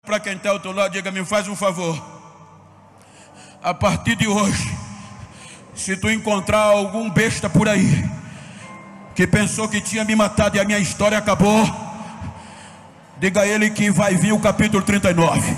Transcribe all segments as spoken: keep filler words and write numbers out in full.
Para quem está ao teu lado, diga: me faz um favor. A partir de hoje, se tu encontrar algum besta por aí que pensou que tinha me matado e a minha história acabou, diga a ele que vai vir o capítulo trinta e nove.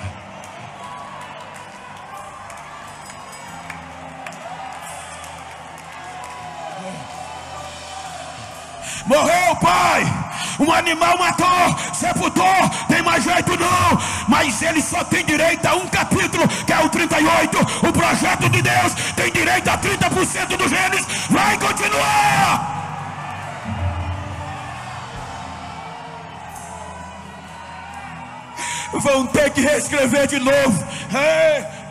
Morreu, pai! Um animal matou, sepultou, tem mais jeito não. Mas ele só tem direito a um capítulo, que é o trinta e oito. O projeto de Deus tem direito a trinta por cento dos genes. Vai continuar. Vão ter que reescrever de novo. Ei.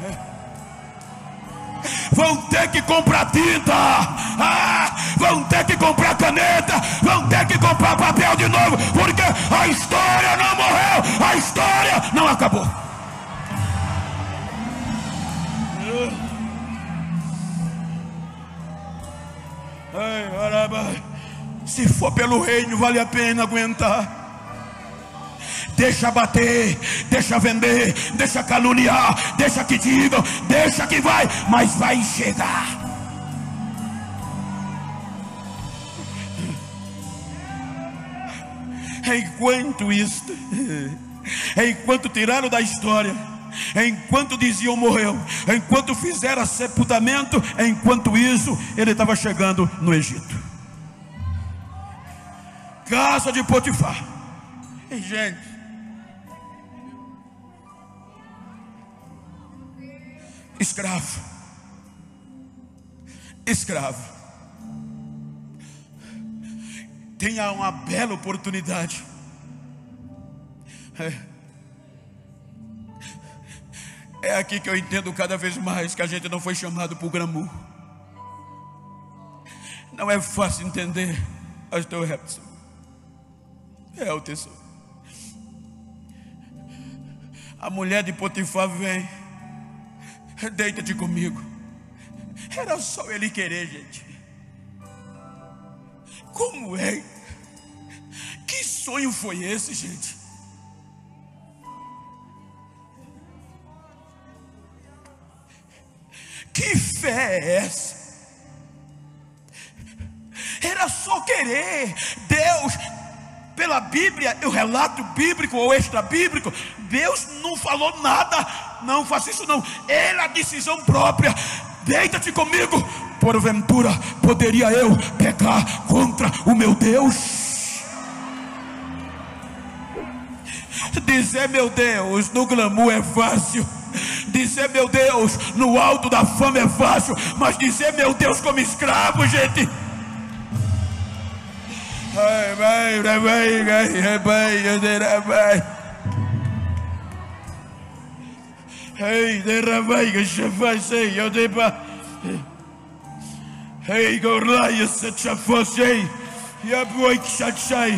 Vão ter que comprar tinta, ah, vão ter que comprar caneta, vão ter que comprar papel de novo, porque a história não morreu, a história não acabou. Se for pelo reino, vale a pena aguentar. Deixa bater, deixa vender, deixa caluniar, deixa que digam, deixa que vai, mas vai chegar. Enquanto isto, enquanto tiraram da história, enquanto diziam morreu, enquanto fizeram sepultamento, enquanto isso, ele estava chegando no Egito. Casa de Potifar. E, gente, escravo, escravo, tenha uma bela oportunidade. É. é aqui que eu entendo cada vez mais que a gente não foi chamado por glamour. Não é fácil entender, pastor Robson. É o tesouro. A mulher de Potifar vem: deita-te comigo. Era só ele querer, gente. Como é? Que sonho foi esse, gente? Que fé é essa? Era só querer. Deus, pela Bíblia, o relato bíblico ou extra bíblico, Deus não falou nada. Não faça isso não. Ele, a decisão própria. Deita-te comigo. Porventura poderia eu pecar contra o meu Deus? Dizer meu Deus no glamour é fácil. Dizer meu Deus no alto da fama é fácil. Mas dizer meu Deus como escravo, gente, Hey, de Ravaiga, Chafasei, eu de ba. Hey, Gorlaia, Sachafosei, Yabuik Shachai,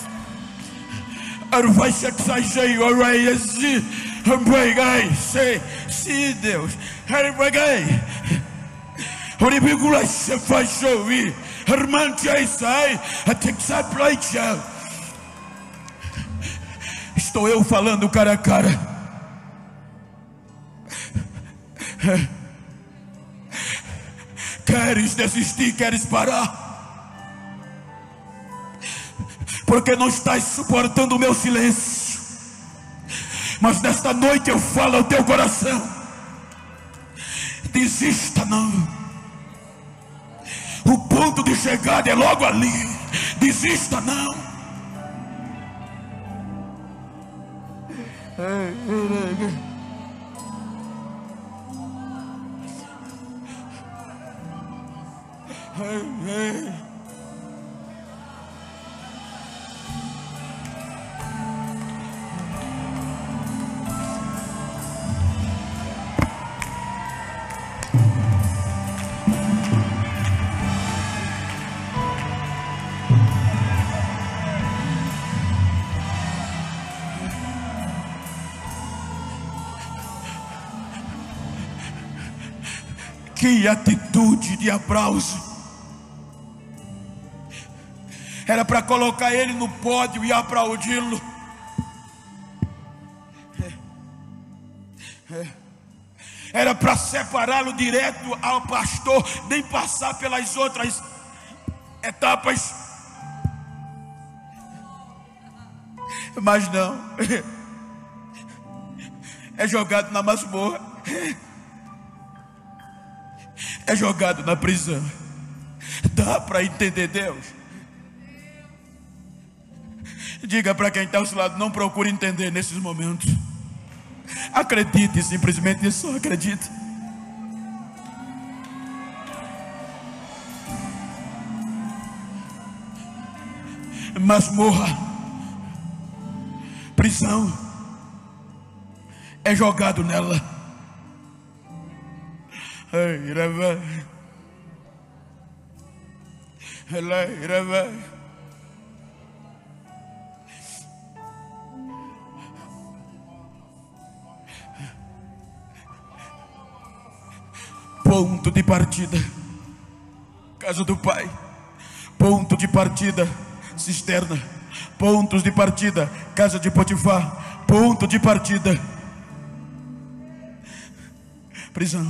Arvai Shaksai, Oraiasi, Hambagai, sei, se Deus, Harbagai, Horibigula Shafashovi, Hermanchai sai, Atexai Plaichal. Estou eu falando cara a cara. Queres desistir, queres parar, porque não estás suportando o meu silêncio. Mas nesta noite eu falo ao teu coração: desista não. O ponto de chegada é logo ali. Desista não. Hey, hey. Que atitude de aplauso! Era para colocar ele no pódio e aplaudi-lo. Era para separá-lo direto ao pastor, nem passar pelas outras etapas. Mas não, é jogado na masmorra, é jogado na prisão. Dá para entender Deus? Diga para quem está ao seu lado: não procure entender nesses momentos. Acredite, simplesmente só acredite. Masmorra, prisão, é jogado nela. Ponto de partida, casa do Pai. Ponto de partida, cisterna. Pontos de partida, casa de Potifar. Ponto de partida, prisão.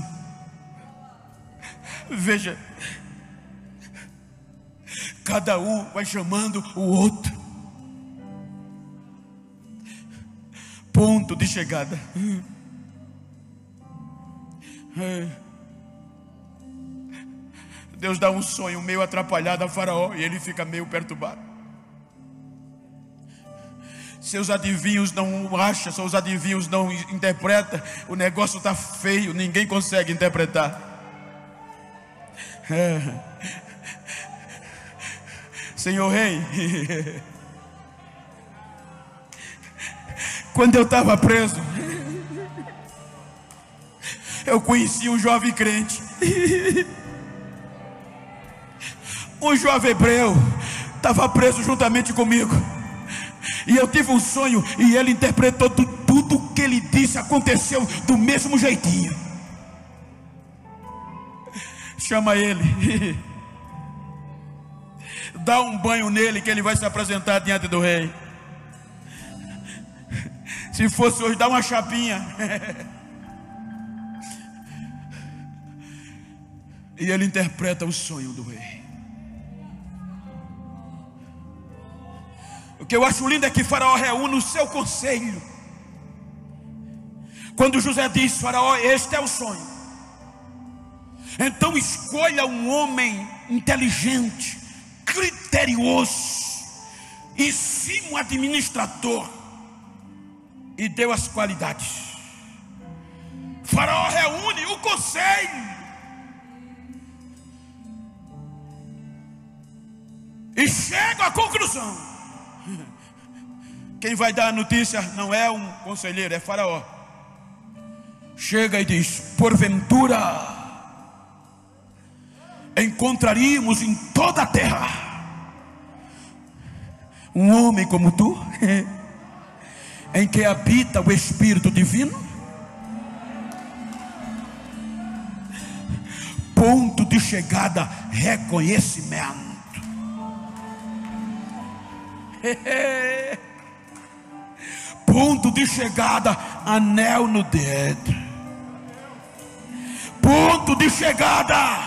Veja, cada um vai chamando o outro. Ponto de chegada. Deus dá um sonho meio atrapalhado a Faraó e ele fica meio perturbado. Seus adivinhos não acham, seus adivinhos não interpretam. O negócio está feio, ninguém consegue interpretar. É. Senhor Rei, quando eu estava preso, eu conheci um jovem crente, um jovem hebreu, estava preso juntamente comigo. E eu tive um sonho e ele interpretou tudo, tudo o que ele disse aconteceu do mesmo jeitinho. Chama ele, dá um banho nele que ele vai se apresentar diante do rei. Se fosse hoje, dá uma chapinha. E ele interpreta o sonho do rei. O que eu acho lindo é que Faraó reúne o seu conselho. Quando José diz: Faraó, este é o sonho, então escolha um homem inteligente, criterioso e sim um administrador. E deu as qualidades. Faraó reúne o conselho e chega à conclusão. Quem vai dar a notícia não é um conselheiro, é Faraó. Chega e diz: porventura encontraríamos em toda a terra um homem como tu, em que habita o Espírito Divino? Ponto de chegada, reconhecimento. Ponto de chegada, anel no dedo. Ponto de chegada.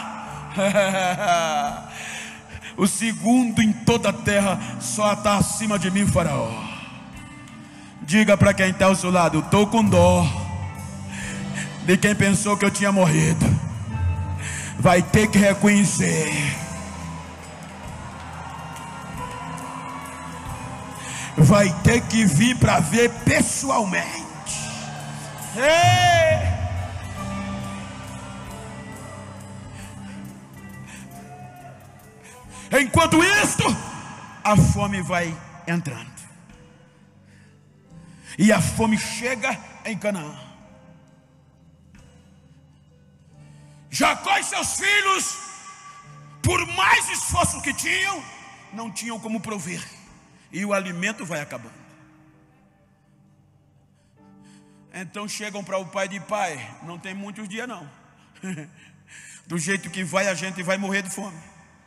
O segundo em toda a terra só está acima de mim, Faraó. Diga para quem está ao seu lado: estou com dó de quem pensou que eu tinha morrido. Vai ter que reconhecer. Vai ter que vir para ver pessoalmente. Ei! Enquanto isso, a fome vai entrando. E a fome chega em Canaã. Jacó e seus filhos, por mais esforço que tinham, não tinham como prover. E o alimento vai acabando. Então chegam para o pai de: pai, não tem muitos dias não. Do jeito que vai, a gente vai morrer de fome.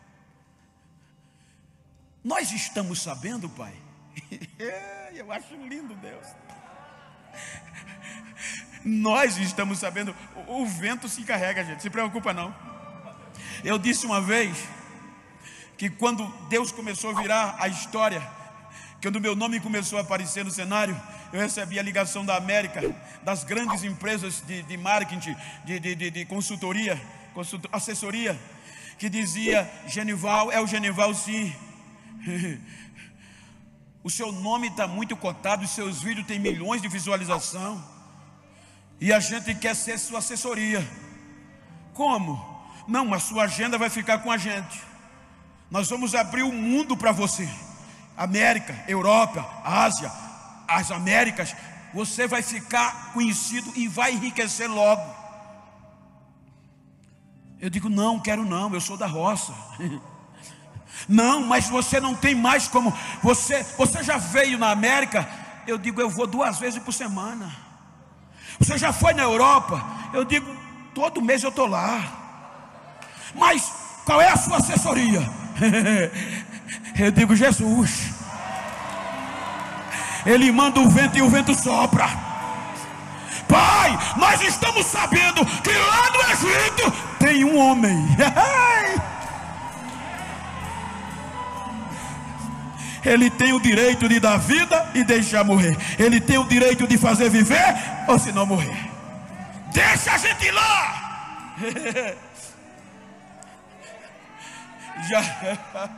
Nós estamos sabendo, pai. Eu acho lindo, Deus. Nós estamos sabendo, o, o vento se encarrega, gente, se preocupa não. Eu disse uma vez que quando Deus começou a virar a história, quando o meu nome começou a aparecer no cenário, eu recebi a ligação da América, das grandes empresas de, de marketing, de, de, de, de consultoria, consult, assessoria, que dizia: Genival, é o Genival sim. O seu nome está muito cotado, os seus vídeos têm milhões de visualização, e a gente quer ser sua assessoria. Como? Não, mas sua agenda vai ficar com a gente. Nós vamos abrir o mundo para você. América, Europa, Ásia, as Américas. Você vai ficar conhecido e vai enriquecer logo. Eu digo: não, quero não, eu sou da roça. Não, mas você não tem mais como. Você, você já veio na América? Eu digo: eu vou duas vezes por semana. Você já foi na Europa? Eu digo: todo mês eu estou lá. Mas qual é a sua assessoria? Eu digo: Jesus. Ele manda o vento e o vento sopra. Pai, nós estamos sabendo que lá no Egito tem um homem. Ele tem o direito de dar vida e deixar morrer. Ele tem o direito de fazer viver ou se não morrer. Deixa a gente ir lá. Já.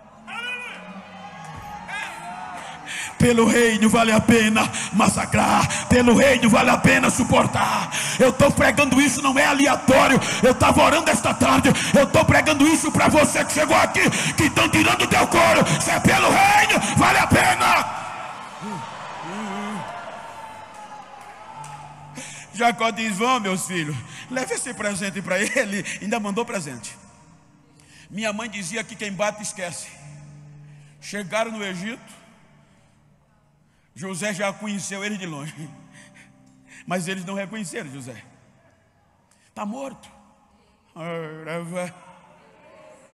Pelo reino vale a pena massacrar, pelo reino vale a pena suportar. Eu estou pregando isso, não é aleatório. Eu estava orando esta tarde. Eu estou pregando isso para você que chegou aqui, que estão tirando o teu couro. Se é pelo reino, vale a pena. Jacó diz: vão, meus filhos, leve esse presente para ele. Ainda mandou presente. Minha mãe dizia que quem bate esquece. Chegaram no Egito, José já conheceu eles de longe, mas eles não reconheceram José. Está morto.